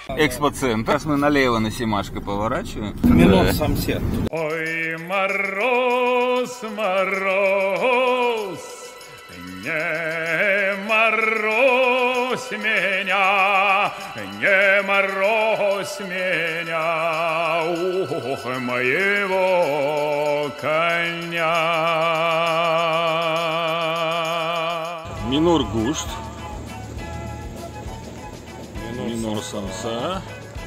Экспоцентр. Сейчас мы налево на Семашко поворачиваем. Минут самсет. Ой, мороз, мороз, не морозь меня, не морозь меня, ух, моего коня. Минор Гушт. Минор Самса.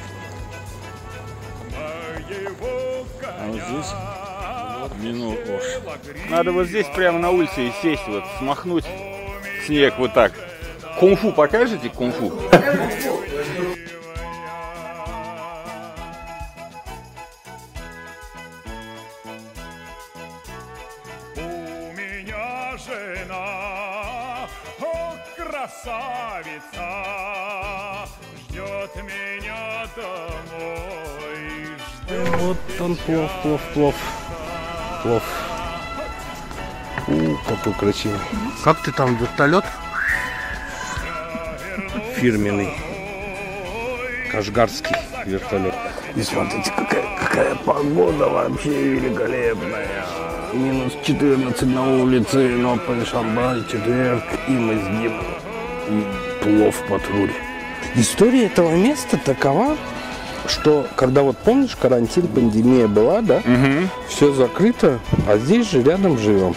А вот здесь минор Ош. Надо вот здесь прямо на улице и сесть, вот, смахнуть снег вот так. Кунг-фу покажете? Кунг-фу? У меня жена, о, красавица, ждет меня домой. Вот он, плов. Какой красивый. Как ты там, вертолет? Фирменный. Кашгарский вертолет. И смотрите, какая погода вообще великолепная. Минус 14 на улице, но Шамбай, четверг, и мы с Димой. И плов патруль. История этого места такова, что когда вот помнишь, карантин, пандемия была, да? Все закрыто, а здесь же рядом живем.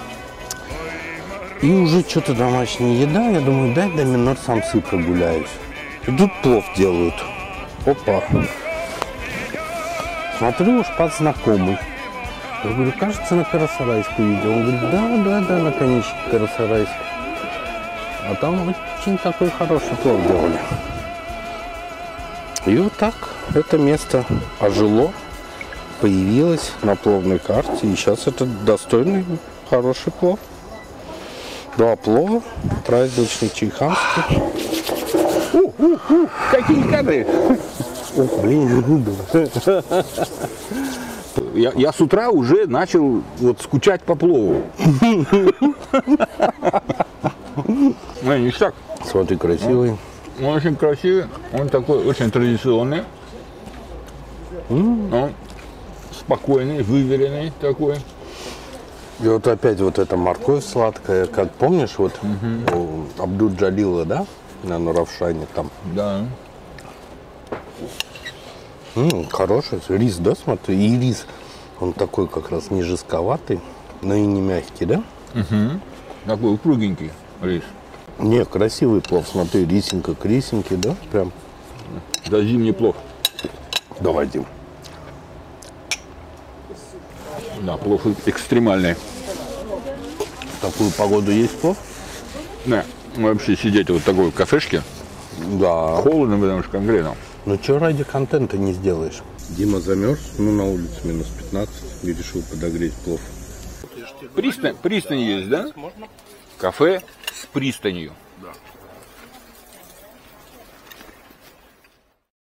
И уже что-то домашняя еда, я думаю, дай до Минор Самсы прогуляюсь. И тут плов делают. Опа. Смотрю, уж знакомый. Я говорю, кажется, на Карасарайску видел. Он говорит, да, на конечке Карасарайск. А там очень такой хороший плов делали. И вот так это место ожило, появилось на пловной карте. И сейчас это достойный, хороший плов. 2 плова, праздничный чайханский. Какие кадры! Ох, блин, Я с утра уже начал вот скучать по плову. Ништяк. Смотри, красивый. Он очень красивый, он такой очень традиционный. Он спокойный, выверенный такой. И вот опять вот эта морковь сладкая, как помнишь, вот у Абдул-Джалила, да, на Нуравшане там. Да. Хороший рис, да, смотри, и рис, он такой как раз не жестковатый, но и не мягкий, да? Такой упругенький рис. Не, красивый плов, смотри, рисинка к рисинке, да, прям. Да, зимний плов. Давай, Дим. Да, плов экстремальный. В такую погоду есть плов? Да, вообще сидеть вот в такой кафешке. Да. Холодно, потому что конкретно. Ну что ради контента не сделаешь? Дима замерз, ну на улице минус 15, и решил подогреть плов. Пристань есть, да? Кафе с пристанью. Да.